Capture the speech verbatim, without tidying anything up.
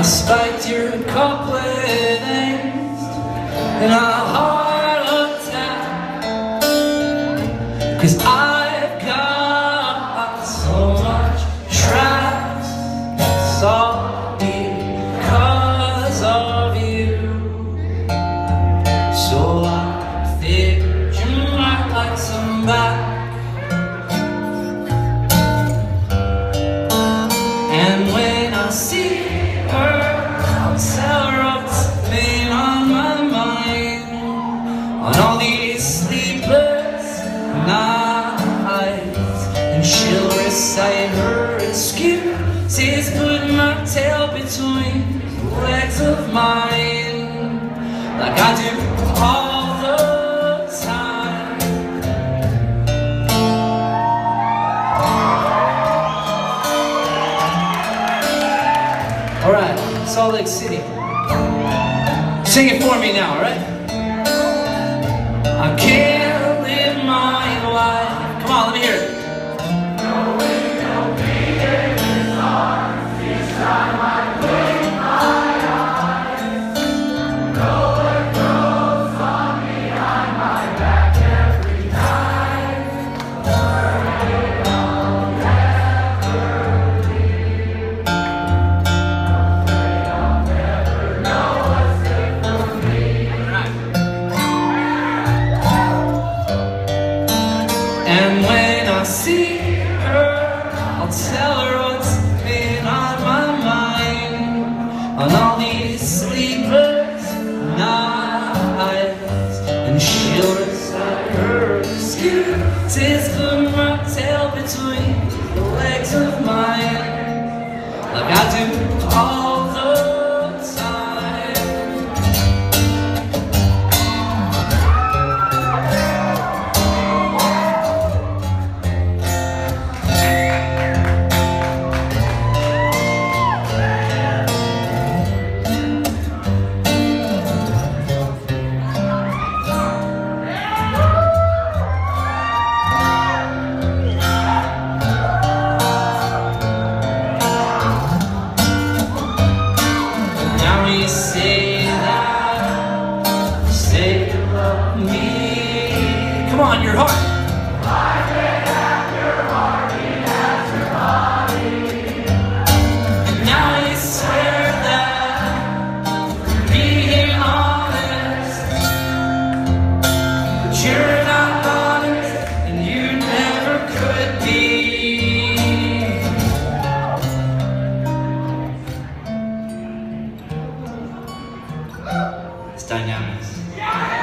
spiked your couplet angst in a heart attack, 'cause I've got so much traps, it's all because of you. So I figured you might like some back. And when I see her, I'll tell her what's been on my mind on all these sleepless nights, and she'll recite her excuses, putting my tail between the legs of mine, like I do all the time. All right, Salt Lake City. Sing it for me now, all right? I can't live my life. Come on, let me hear it. And when I see her, I'll tell her what's been on my mind on all these sleepless nights, and she'll recite her excuses, put my tail between the legs of mine, like I do all the time. Say that, say you love me. Come on, your heart. I can have your heart, it has your body. And now you swear that you're being honest, but you're not honest, and you never could be. It's Dynamics.